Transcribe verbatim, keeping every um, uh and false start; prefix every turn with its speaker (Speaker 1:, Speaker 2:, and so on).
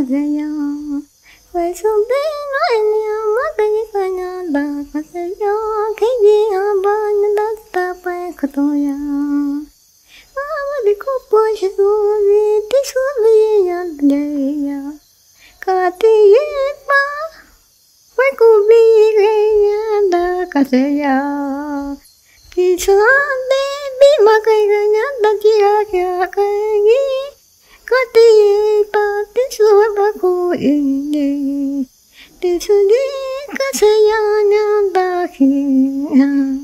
Speaker 1: kasaya. Weso bino enya magani kanya da kasaya. Kiji abanya da tapai katoya. Amadi kupo shisuvi tisuvi yandeya. Kati yepa wekubi kenya da kasaya. Kisande bima kanya da kira kira kaya. Kati yepa tisuvi baku ini. Tisudi kasaya nyanda kira.